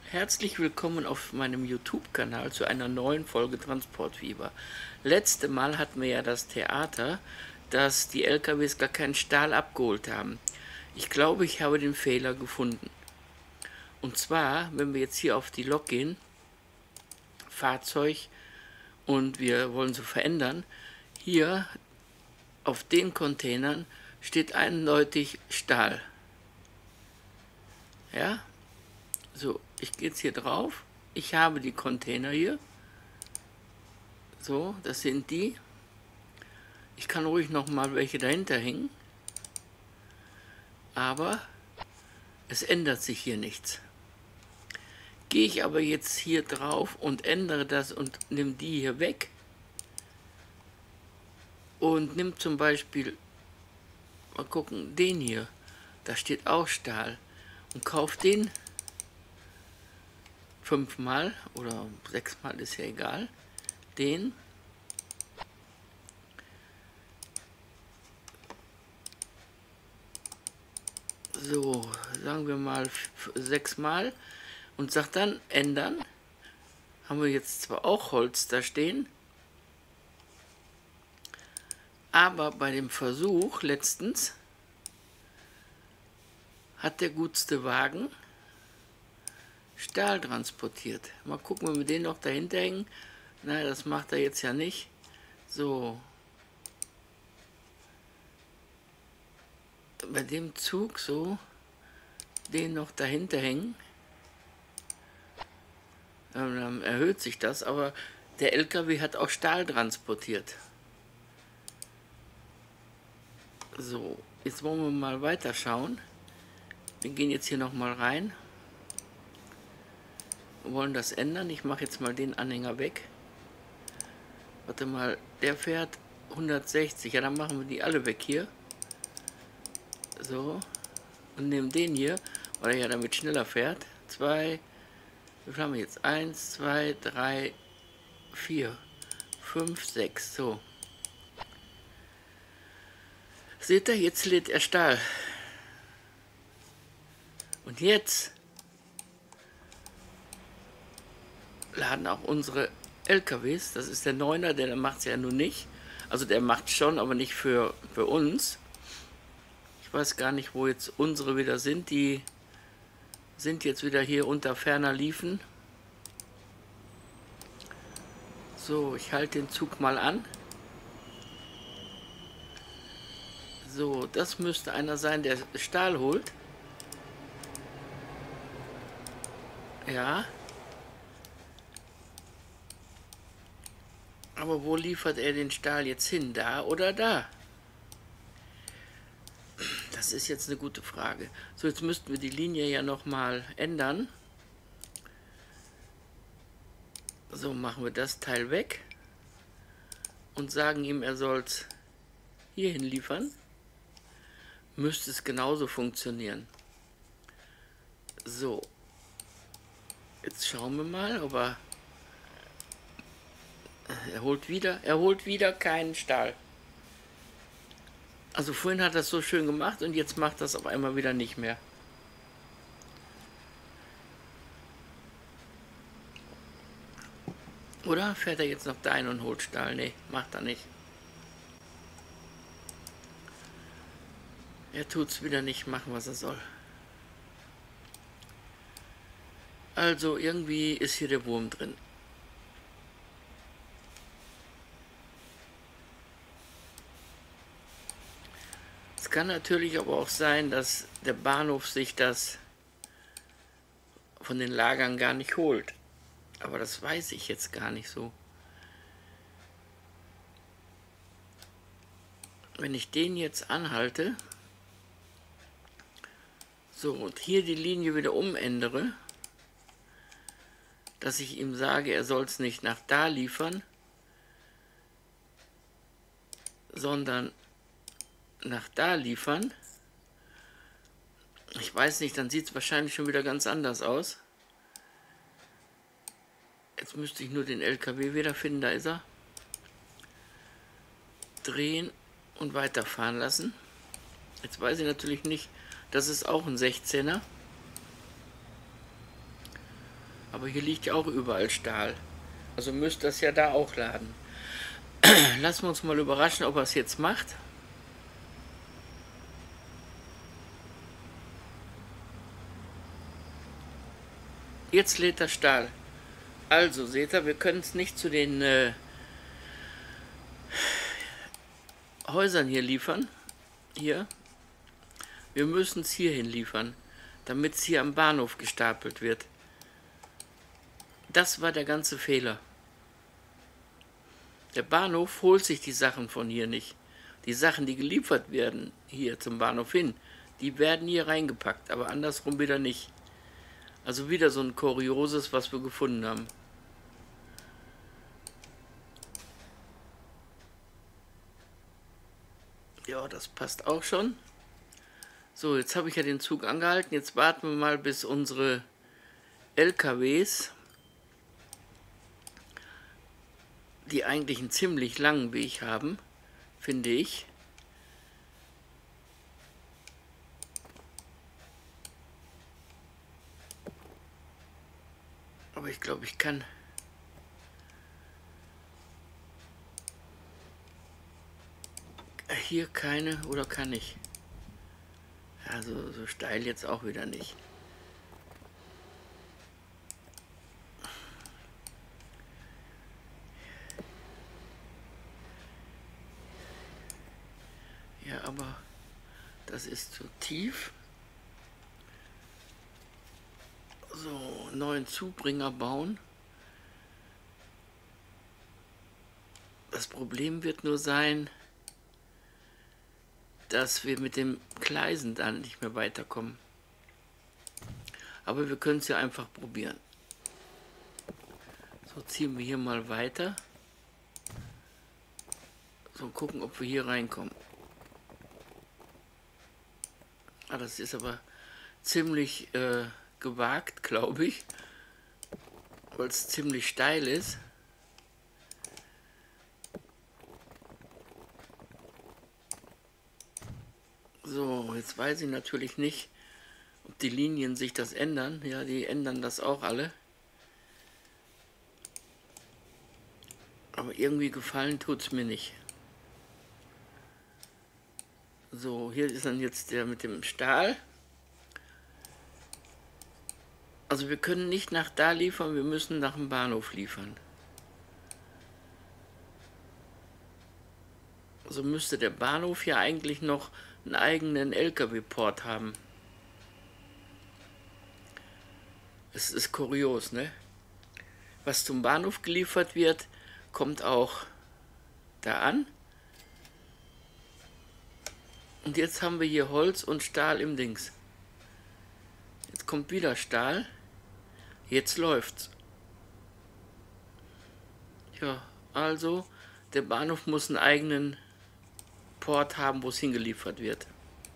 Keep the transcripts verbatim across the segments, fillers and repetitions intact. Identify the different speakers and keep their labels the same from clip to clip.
Speaker 1: Herzlich willkommen auf meinem YouTube-Kanal zu einer neuen Folge Transportfieber. Letzte Mal hatten wir ja das Theater, dass die L K Ws gar keinen Stahl abgeholt haben. Ich glaube, ich habe den Fehler gefunden. Und zwar, wenn wir jetzt hier auf die Lok gehen, Fahrzeug, und wir wollen sie verändern, hier auf den Containern steht eindeutig Stahl. Ja? So, ich gehe jetzt hier drauf. Ich habe die Container hier. So, das sind die. Ich kann ruhig noch mal welche dahinter hängen. Aber es ändert sich hier nichts. Gehe ich aber jetzt hier drauf und ändere das und nehme die hier weg und nimm zum Beispiel, mal gucken, den hier, da steht auch Stahl, und kauf den fünfmal oder sechsmal, ist ja egal, den, so, sagen wir mal sechsmal, und sag dann ändern. Haben wir jetzt zwar auch Holz da stehen, aber bei dem Versuch letztens hat der gutste Wagen Stahl transportiert. Mal gucken, wenn wir den noch dahinter hängen. Nein, das macht er jetzt ja nicht. So. Bei dem Zug so, den noch dahinter hängen, dann erhöht sich das, aber der L K W hat auch Stahl transportiert. So, jetzt wollen wir mal weiter schauen. Wir gehen jetzt hier noch mal rein. Wir wollen das ändern. Ich mache jetzt mal den Anhänger weg. Warte mal, der fährt hundertsechzig. Ja, dann machen wir die alle weg hier. So. Und nehmen den hier, weil er ja damit schneller fährt. Zwei. Wie viel haben wir jetzt? Eins, zwei, drei, vier, fünf, sechs. So. Seht ihr, jetzt lädt er Stahl. Und jetzt laden auch unsere L K Ws, das ist der Neuner, der macht es ja nun nicht. Also der macht schon, aber nicht für, für uns. Ich weiß gar nicht, wo jetzt unsere wieder sind. Die sind jetzt wieder hier unter ferner Liefen. So, ich halte den Zug mal an. So, das müsste einer sein, der Stahl holt. Ja. Aber wo liefert er den Stahl jetzt hin? Da oder da? Das ist jetzt eine gute Frage. So, jetzt müssten wir die Linie ja noch mal ändern. So, machen wir das Teil weg und sagen ihm, er soll es hierhin liefern. Müsste es genauso funktionieren. So, jetzt schauen wir mal, ob er er holt wieder, er holt wieder keinen Stahl. Also vorhin hat er es so schön gemacht und jetzt macht das auf einmal wieder nicht mehr. Oder fährt er jetzt noch dahin und holt Stahl? Nee, macht er nicht. Er tut es wieder nicht machen, was er soll. Also irgendwie ist hier der Wurm drin. Es kann natürlich aber auch sein, dass der Bahnhof sich das von den Lagern gar nicht holt. Aber das weiß ich jetzt gar nicht so. Wenn ich den jetzt anhalte, so, und hier die Linie wieder umändere, dass ich ihm sage, er soll es nicht nach da liefern, sondern nach da liefern. Ich weiß nicht, dann sieht es wahrscheinlich schon wieder ganz anders aus. Jetzt müsste ich nur den L K W wiederfinden, da ist er. Drehen und weiterfahren lassen. Jetzt weiß ich natürlich nicht, das ist auch ein sechzehner. Aber hier liegt ja auch überall Stahl. Also müsste das ja da auch laden. Lassen wir uns mal überraschen, ob er es jetzt macht. Jetzt lädt er Stahl. Also, seht ihr, wir können es nicht zu den äh, Häusern hier liefern. Hier. Wir müssen es hierhin liefern, damit es hier am Bahnhof gestapelt wird. Das war der ganze Fehler. Der Bahnhof holt sich die Sachen von hier nicht. Die Sachen, die geliefert werden, hier zum Bahnhof hin, die werden hier reingepackt, aber andersrum wieder nicht. Also wieder so ein Kurioses, was wir gefunden haben. Ja, das passt auch schon. So, jetzt habe ich ja den Zug angehalten. Jetzt warten wir mal, bis unsere L K Ws, die eigentlich einen ziemlich langen Weg haben, finde ich. Aber ich glaube, ich kann hier keine, oder kann ich? Also so steil jetzt auch wieder nicht. Ja, aber das ist zu tief. So, neuen Zubringer bauen. Das Problem wird nur sein, dass wir mit den Gleisen dann nicht mehr weiterkommen. Aber wir können es ja einfach probieren. So, ziehen wir hier mal weiter. So, gucken, ob wir hier reinkommen. Ah, das ist aber ziemlich äh, gewagt, glaube ich, weil es ziemlich steil ist. So, jetzt weiß ich natürlich nicht, ob die Linien sich das ändern. Ja, die ändern das auch alle. Aber irgendwie gefallen tut es mir nicht. So, hier ist dann jetzt der mit dem Stahl. Also wir können nicht nach da liefern, wir müssen nach dem Bahnhof liefern. Also müsste der Bahnhof ja eigentlich noch einen eigenen L K W-Port haben. Es ist kurios, ne? Was zum Bahnhof geliefert wird, kommt auch da an. Und jetzt haben wir hier Holz und Stahl im Dings. Jetzt kommt wieder Stahl. Jetzt läuft's. Ja, also der Bahnhof muss einen eigenen Port haben, wo es hingeliefert wird.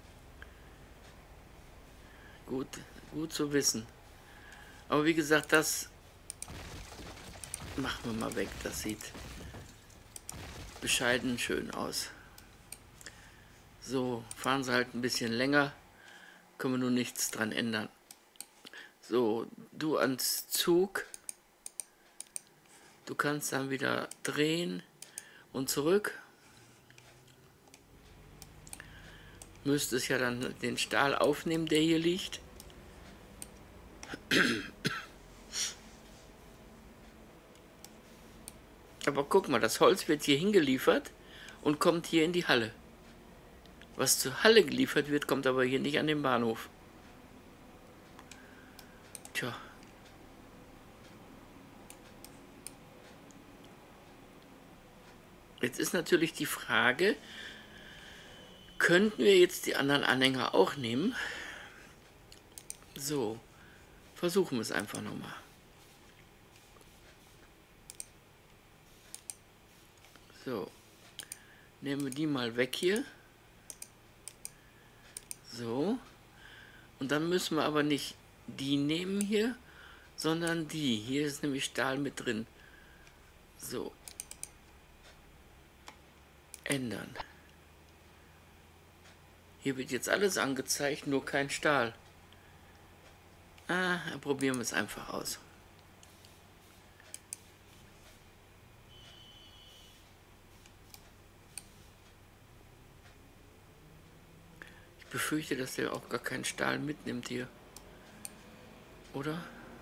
Speaker 1: Gut, gut zu wissen. Aber wie gesagt, das machen wir mal weg. Das sieht bescheiden schön aus. So, fahren sie halt ein bisschen länger. Können wir nun nichts dran ändern. So, du ans Zug. Du kannst dann wieder drehen und zurück. Müsstest ja dann den Stahl aufnehmen, der hier liegt. Aber guck mal, das Holz wird hier hingeliefert und kommt hier in die Halle. Was zur Halle geliefert wird, kommt aber hier nicht an den Bahnhof. Tja. Jetzt ist natürlich die Frage, könnten wir jetzt die anderen Anhänger auch nehmen? So, versuchen wir es einfach nochmal. So, nehmen wir die mal weg hier. So, und dann müssen wir aber nicht die nehmen hier, sondern die. Hier ist nämlich Stahl mit drin. So, ändern. Hier wird jetzt alles angezeigt, nur kein Stahl. Ah, probieren wir es einfach aus. befürchte, dass der auch gar keinen Stahl mitnimmt hier. Oder?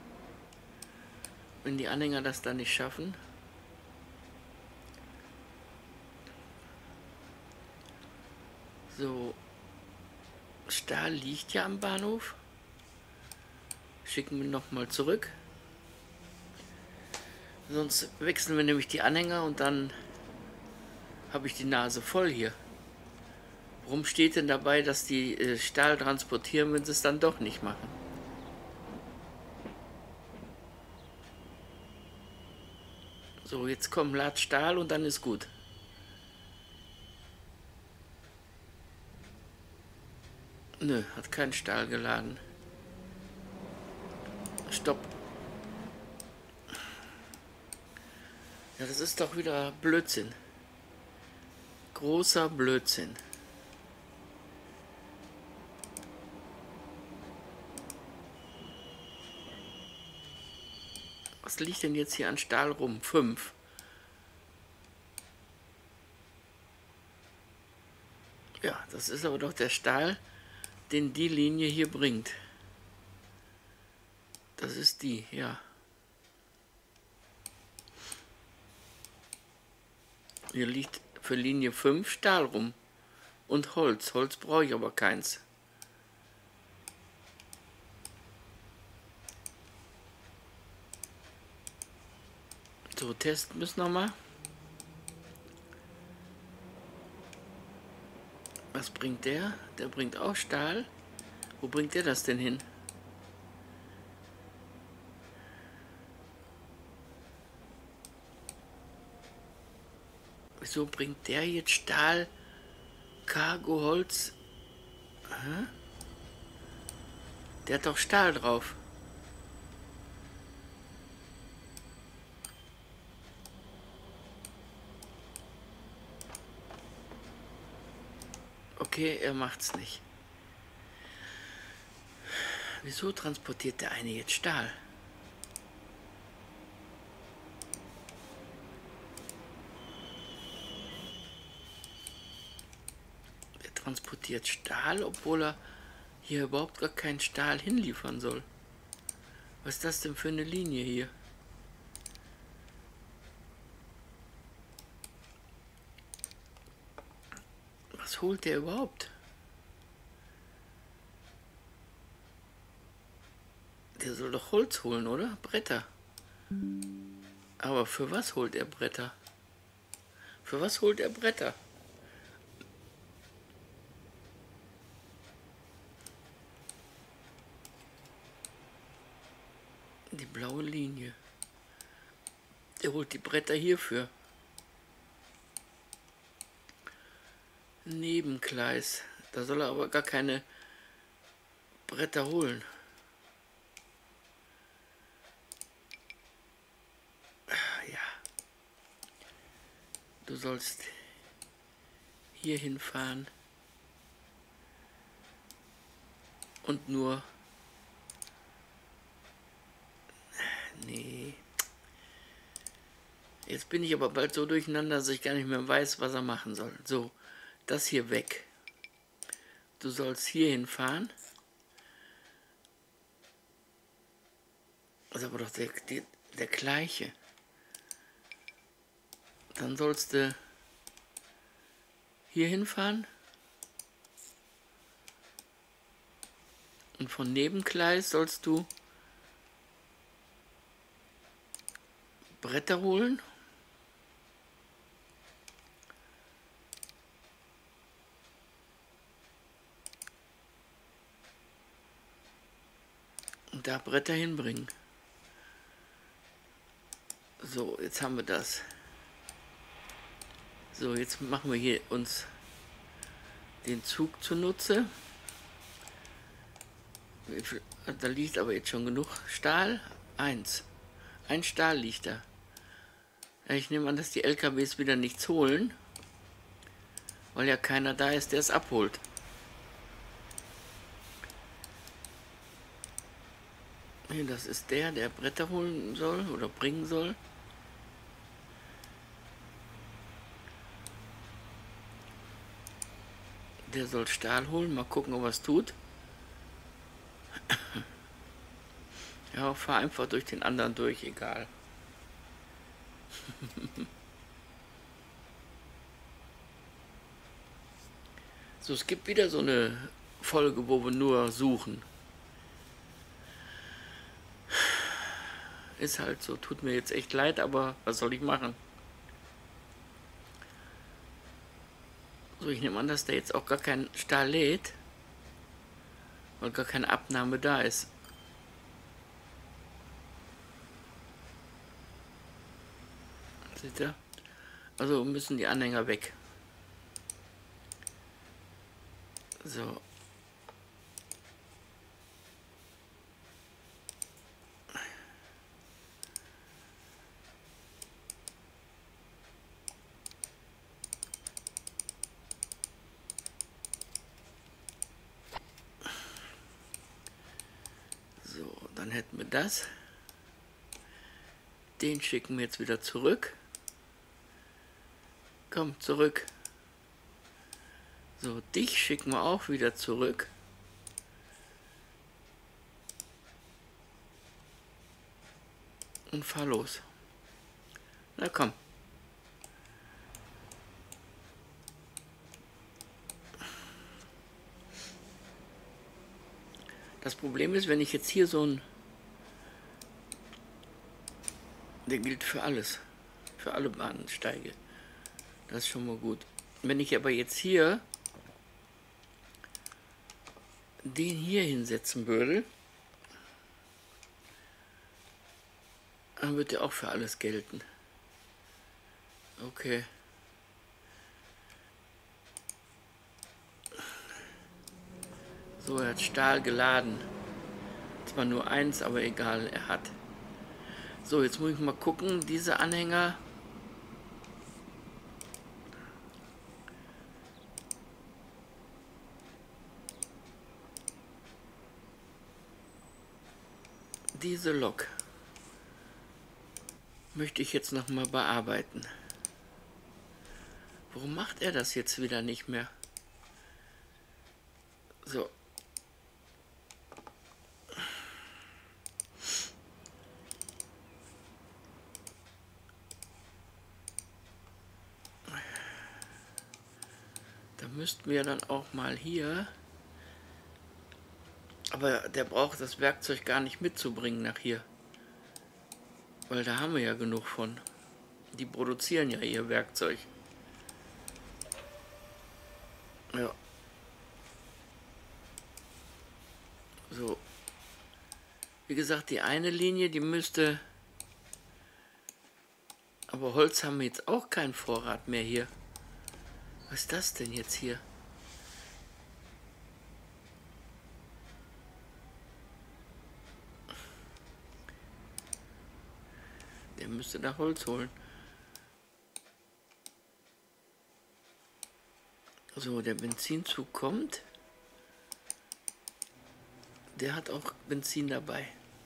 Speaker 1: Wenn die Anhänger das dann nicht schaffen. So. Stahl liegt ja am Bahnhof. Schicken wir nochmal zurück. Sonst wechseln wir nämlich die Anhänger und dann habe ich die Nase voll hier. Warum steht denn dabei, dass die äh, Stahl transportieren, wenn sie es dann doch nicht machen? So, jetzt kommt Lad Stahl und dann ist gut. Nö, hat keinen Stahl geladen. Stopp. Ja, das ist doch wieder Blödsinn. Großer Blödsinn. Was liegt denn jetzt hier an Stahl rum? Fünf. Ja, das ist aber doch der Stahl, den die Linie hier bringt. Das ist die, ja. Hier liegt für Linie fünf Stahl rum. Und Holz. Holz brauche ich aber keins. So, testen müssen wir mal. Was bringt der? Der bringt auch Stahl. Wo bringt der das denn hin? Wieso bringt der jetzt Stahl, Cargo, Holz? Aha. Der hat doch Stahl drauf. Okay, er macht's nicht. Wieso transportiert der eine jetzt Stahl? Er transportiert Stahl, obwohl er hier überhaupt gar keinen Stahl hinliefern soll. Was ist das denn für eine Linie hier? Was holt der überhaupt? Der soll doch Holz holen, oder? Bretter. Aber für was holt er Bretter? Für was holt er Bretter? Die blaue Linie. Der holt die Bretter hierfür. Nebenkleis. Da soll er aber gar keine Bretter holen. Ja. Du sollst hier hinfahren und nur... Nee. Jetzt bin ich aber bald so durcheinander, dass ich gar nicht mehr weiß, was er machen soll. So, das hier weg. Du sollst hier hinfahren. Das ist aber doch der, der, der gleiche. Dann sollst du hier hinfahren. Und von Nebenkleis sollst du Bretter holen. Und da Bretter hinbringen. So, jetzt haben wir das. So, jetzt machen wir hier uns den Zug zunutze. Da liegt aber jetzt schon genug Stahl. Eins. Ein Stahl liegt da. Ja, ich nehme an, dass die L K Ws wieder nichts holen, weil ja keiner da ist, der es abholt. Hier, das ist der, der Bretter holen soll oder bringen soll. Der soll Stahl holen. Mal gucken, ob er es tut. Ja, fahr einfach durch den anderen durch, egal. So, es gibt wieder so eine Folge, wo wir nur suchen. Ist halt so, tut mir jetzt echt leid, aber was soll ich machen? So, ich nehme an, dass der jetzt auch gar keinen Stahl lädt, weil gar keine Abnahme da ist. Seht ihr? Also müssen die Anhänger weg. So. So, dann hätten wir das. Den schicken wir jetzt wieder zurück. Komm, zurück. So, dich schicken wir auch wieder zurück. Und fahr los. Na komm. Das Problem ist, wenn ich jetzt hier so ein... Der gilt für alles. Für alle Bahnsteige. Das ist schon mal gut. Wenn ich aber jetzt hier den hier hinsetzen würde, dann wird der auch für alles gelten. Okay. So, er hat Stahl geladen. Zwar nur eins, aber egal, er hat. So, jetzt muss ich mal gucken, diese Anhänger. Diese Lok möchte ich jetzt noch mal bearbeiten. Warum macht er das jetzt wieder nicht mehr? So. Da müssten wir dann auch mal hier... Aber der braucht das Werkzeug gar nicht mitzubringen nach hier. Weil da haben wir ja genug von. Die produzieren ja ihr Werkzeug. Ja. So. Wie gesagt, die eine Linie, die müsste... Aber Holz haben wir jetzt auch keinen Vorrat mehr hier. Was ist das denn jetzt hier? Der müsste da Holz holen. So, der Benzinzug kommt. Der hat auch Benzin dabei.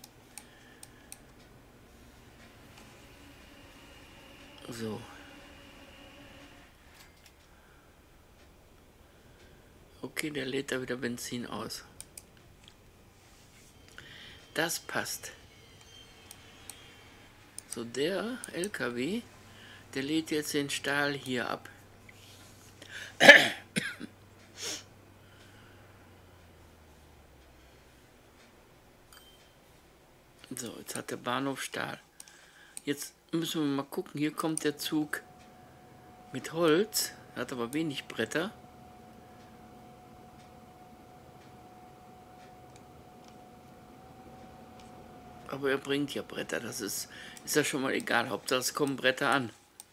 Speaker 1: So. Okay, der lädt da wieder Benzin aus. Das passt. So, der L K W, der lädt jetzt den Stahl hier ab. So, jetzt hat der Bahnhof Stahl. Jetzt müssen wir mal gucken, hier kommt der Zug mit Holz, hat aber wenig Bretter. Aber er bringt ja Bretter, das ist, ist ja schon mal egal, Hauptsache es kommen Bretter an.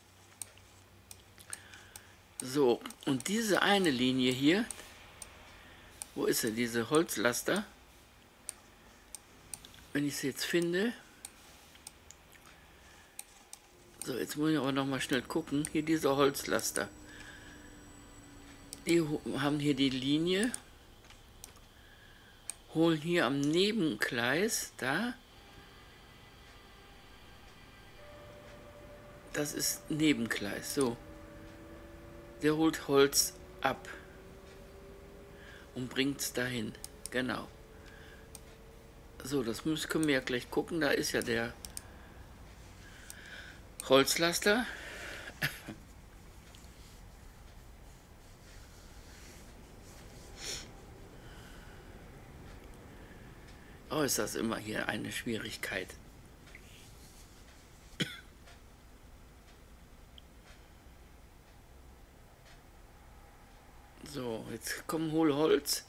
Speaker 1: So, und diese eine Linie hier, wo ist er, diese Holzlaster? Wenn ich sie jetzt finde, so, jetzt muss ich aber noch mal schnell gucken, hier diese Holzlaster. Die haben hier die Linie, holen hier am Nebengleis, da, das ist Nebengleis, so. Der holt Holz ab. und bringt es dahin. Genau. So, das müssen, können wir ja gleich gucken. Da ist ja der Holzlaster. Oh, ist das immer hier eine Schwierigkeit. So, jetzt kommen Hohlholz,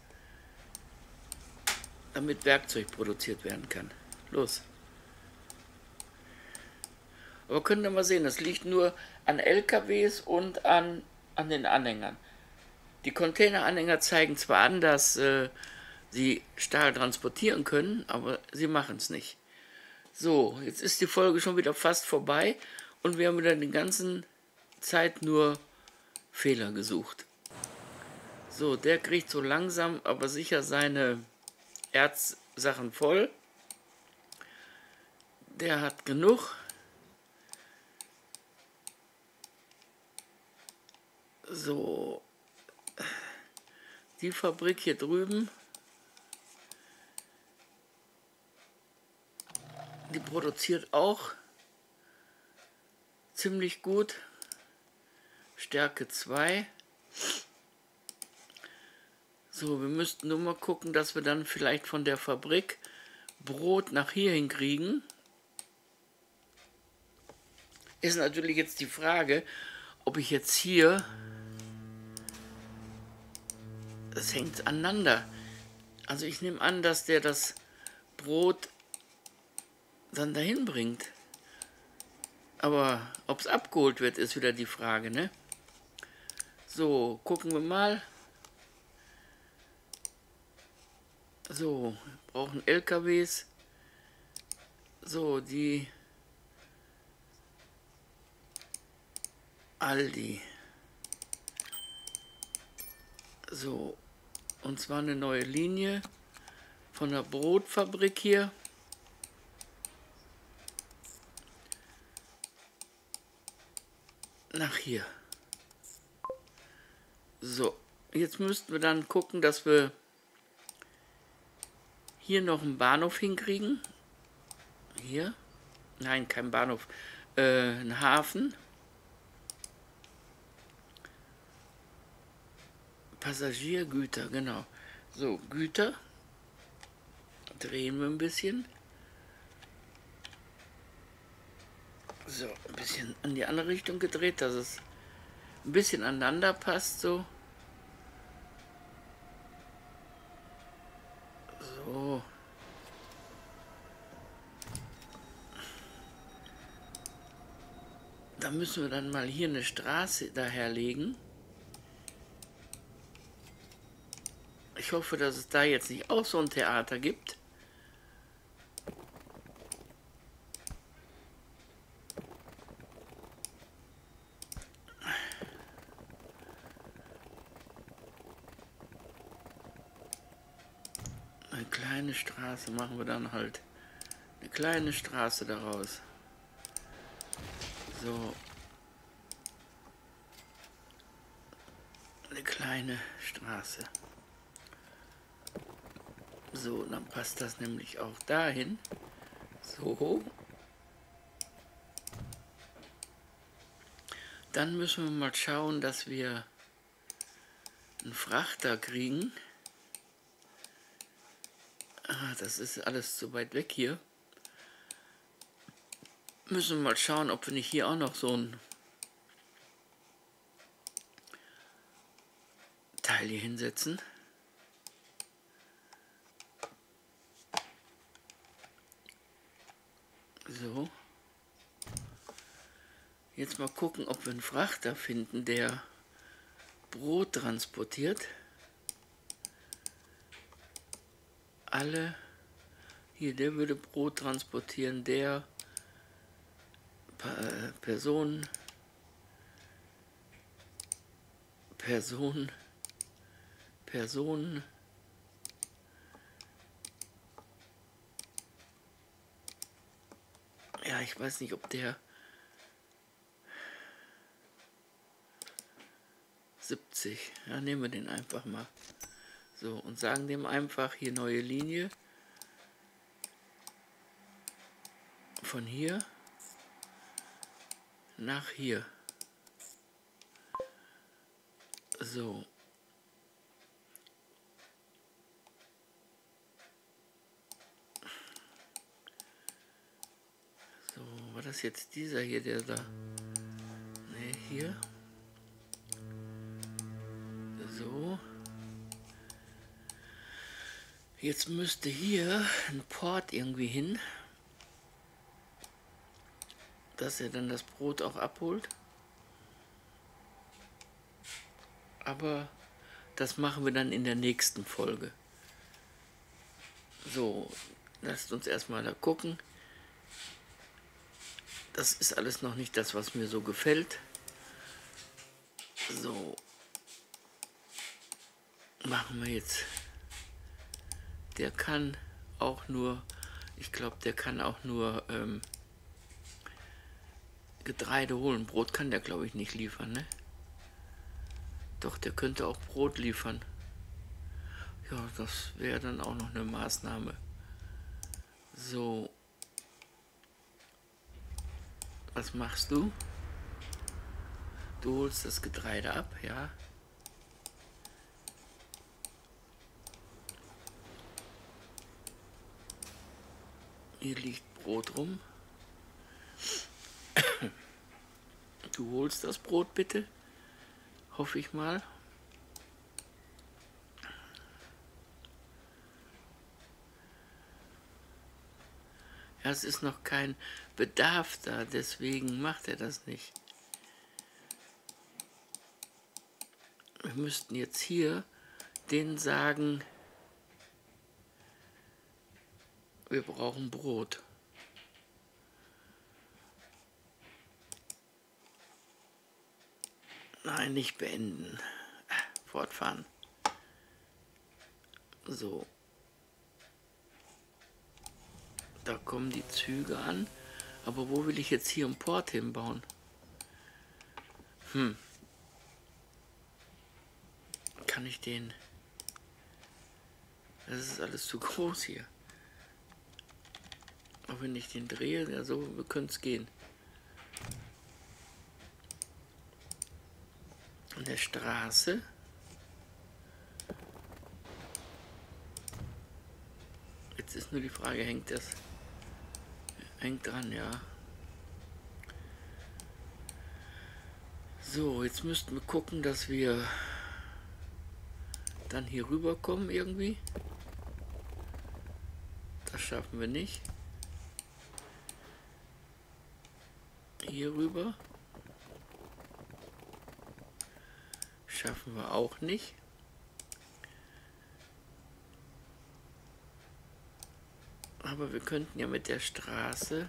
Speaker 1: damit Werkzeug produziert werden kann. Los. Aber können wir mal sehen, das liegt nur an L K Ws und an, an den Anhängern. Die Containeranhänger zeigen zwar an, dass äh, sie Stahl transportieren können, aber sie machen es nicht. So, jetzt ist die Folge schon wieder fast vorbei und wir haben wieder die ganze Zeit nur Fehler gesucht. So, der kriegt so langsam, aber sicher seine Erzsachen voll. Der hat genug. So, die Fabrik hier drüben, die produziert auch ziemlich gut. Stärke zwei. So, wir müssten nur mal gucken, dass wir dann vielleicht von der Fabrik Brot nach hier hinkriegen. Ist natürlich jetzt die Frage, ob ich jetzt hier... Das hängt aneinander. Also ich nehme an, dass der das Brot dann dahin bringt. Aber ob es abgeholt wird, ist wieder die Frage, ne? So, gucken wir mal. So, wir brauchen L K Ws. So, die Aldi. So, und zwar eine neue Linie von der Brotfabrik hier. Nach hier. So, jetzt müssten wir dann gucken, dass wir hier noch einen Bahnhof hinkriegen. Hier. Nein, kein Bahnhof. Äh, ein Hafen. Passagiergüter, genau. So, Güter. Drehen wir ein bisschen. So, ein bisschen in die andere Richtung gedreht, dass es ein bisschen aneinander passt, so. So. Da müssen wir dann mal hier eine Straße daherlegen. Ich hoffe, dass es da jetzt nicht auch so ein Theater gibt. Eine kleine Straße machen wir dann halt. Eine kleine Straße daraus. So. Eine kleine Straße. So, dann passt das nämlich auch dahin. So. Dann müssen wir mal schauen, dass wir einen Frachter kriegen. Ah, das ist alles zu weit weg hier. Müssen wir mal schauen, ob wir nicht hier auch noch so ein Teil hier hinsetzen. So. Jetzt mal gucken, ob wir einen Frachter finden, der Brot transportiert. Alle. Hier, der würde Brot transportieren, der pa Person. Person. Person. Ja, ich weiß nicht, ob der siebzig. Ja, nehmen wir den einfach mal. So, und sagen dem einfach hier neue Linie. Von hier nach hier. So. So, war das jetzt dieser hier, der da... Ne, hier. So. Jetzt müsste hier ein Port irgendwie hin, dass er dann das Brot auch abholt. Aber das machen wir dann in der nächsten Folge. So, lasst uns erstmal da gucken. Das ist alles noch nicht das, was mir so gefällt. So, machen wir jetzt. Der kann auch nur, ich glaube, der kann auch nur ähm, Getreide holen. Brot kann der, glaube ich, nicht liefern, ne? Doch, der könnte auch Brot liefern. Ja, das wäre dann auch noch eine Maßnahme. So. Was machst du? Du holst das Getreide ab, ja. Hier liegt Brot rum. Du holst das Brot bitte. Hoffe ich mal. Ja, es ist noch kein Bedarf da, deswegen macht er das nicht. Wir müssten jetzt hier denen sagen, wir brauchen Brot. Nein, nicht beenden. Fortfahren. So. Da kommen die Züge an. Aber wo will ich jetzt hier einen Port hinbauen? Hm. Kann ich den... Das ist alles zu groß hier. Auch wenn ich den drehe, ja so könnte es gehen. An der Straße. Jetzt ist nur die Frage, hängt das? Hängt dran, ja. So, jetzt müssten wir gucken, dass wir dann hier rüberkommen irgendwie. Das schaffen wir nicht. Hier rüber. Schaffen wir auch nicht. Aber wir könnten ja mit der Straße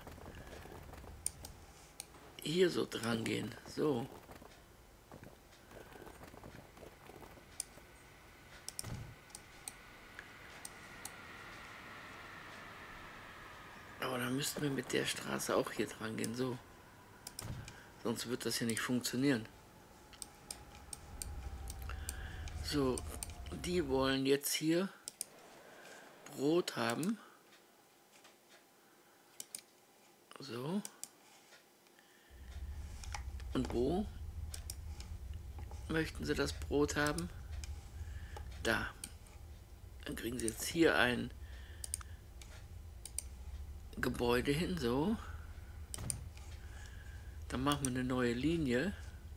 Speaker 1: hier so dran gehen. So. Aber dann müssten wir mit der Straße auch hier dran gehen. So. Sonst wird das ja nicht funktionieren. So, die wollen jetzt hier Brot haben. So. Und wo möchten sie das Brot haben? Da. Dann kriegen sie jetzt hier ein Gebäude hin, so. Dann machen wir eine neue Linie.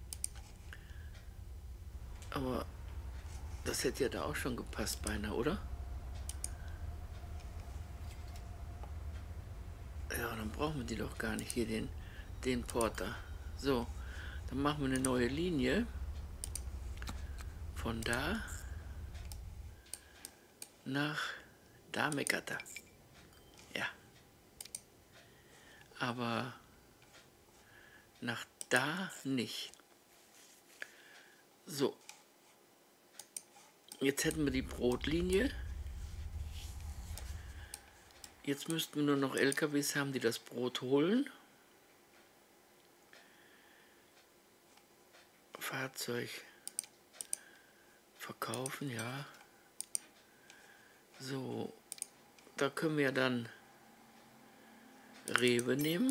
Speaker 1: Aber das hätte ja da auch schon gepasst beinahe, oder? Ja, dann brauchen wir die doch gar nicht hier, den, den Porter. So, dann machen wir eine neue Linie. Von da nach Dhammakata. Ja. Aber nach da nicht. So. Jetzt hätten wir die Brotlinie. Jetzt müssten wir nur noch L K Ws haben, die das Brot holen. Fahrzeug verkaufen, ja. So, da können wir dann Rewe nehmen.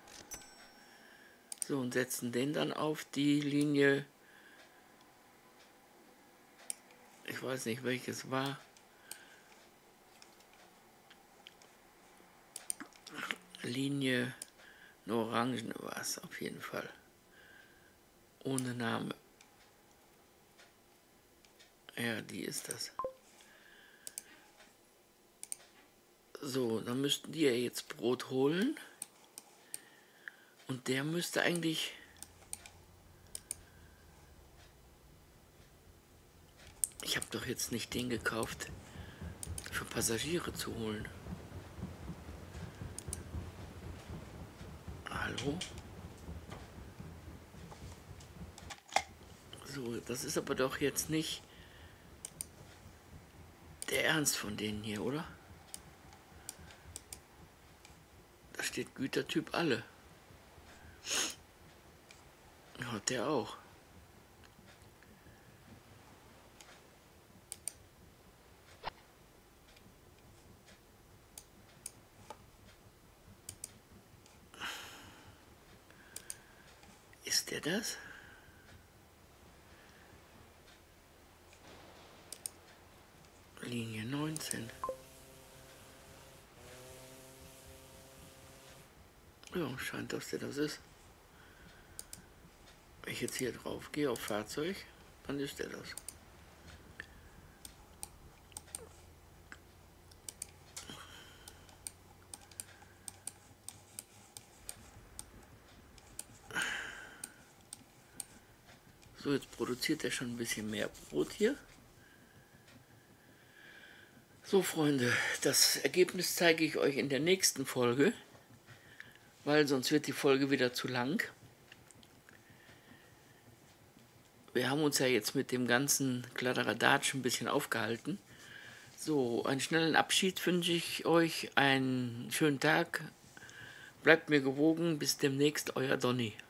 Speaker 1: So, und setzen den dann auf die Linie, ich weiß nicht welches war, Linie, eine Orangene war es auf jeden Fall, ohne Name. Ja, die ist das. So, dann müssten die ja jetzt Brot holen. Und der müsste eigentlich... Ich habe doch jetzt nicht den gekauft, für Passagiere zu holen. Hallo? So, das ist aber doch jetzt nicht der Ernst von denen hier, oder? Da steht Gütertyp alle. Hat der auch. Ist der das? Linie neunzehn. Ja, scheint, dass der das ist. Wenn ich jetzt hier drauf gehe auf Fahrzeug, dann ist der das. So, jetzt produziert er schon ein bisschen mehr Brot hier. So, Freunde, das Ergebnis zeige ich euch in der nächsten Folge, weil sonst wird die Folge wieder zu lang. Wir haben uns ja jetzt mit dem ganzen Kladderadatsch ein bisschen aufgehalten. So, einen schnellen Abschied wünsche ich euch, einen schönen Tag. Bleibt mir gewogen, bis demnächst, euer Donny.